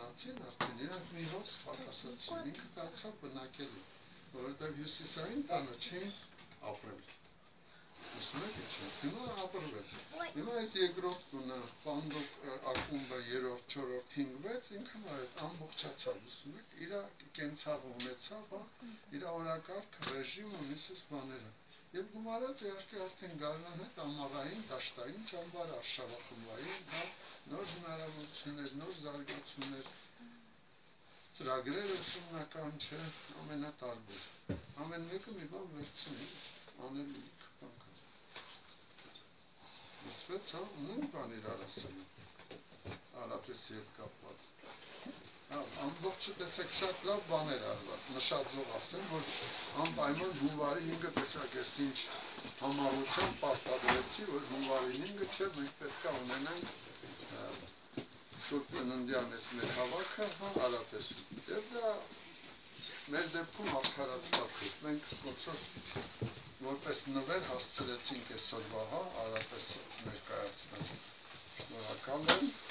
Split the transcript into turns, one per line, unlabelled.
գնացին, արդեն իրանք մի հոց պակասացին, ինքը դարձավ բնակելի, որովհետև հյուսիսային տանը չէին ապրել։ Լսում եք ինչ, հիմա ապրվեց։ Հիմա այս երկրորդ տունը, պանդոկ ակումբը 3-րդ, 4-րդ, 5-6, ինքը այդ ամբողջացավ, լսում եք, իր կենցաղը ունեցավ, իր օրակարգ ռեժիմը, միսս բաները։ Եվ գումարած իհարկե արդեն գարնան հետ ամառային, դաշտային ճամբար, արշավախմբային, նոր հնարավորություններ, նոր զարգացումներ, ծրագրեր ուսումնական չէ, ամենատարբեր։ Ամեն մեկը մի բան վերցնի, անելու բան կա։ Լսվեց, հա, նույն բան իրար ասելու, Արաբեսի հետ կապված։ Ամբողջը տեսեք շատ լավ բաներ արված, նշածող ասեմ, որ անպայման հունվարի 5-ը տեսակ ես ինչ համառությամբ պարտադրեցի, որ հունվարի 5-ը չէ, մենք պետք է ունենանք Սուրբ Ծննդյան ես մեր հավաքը, Արաբեսում։ Եվ դա մեր դեպքում արդարացված է, մենք ոնցոր որպես նվեր հասցրեցինք այսօրվա, Արաբեսը ներկայացնել։ Շնորհակալ եմ։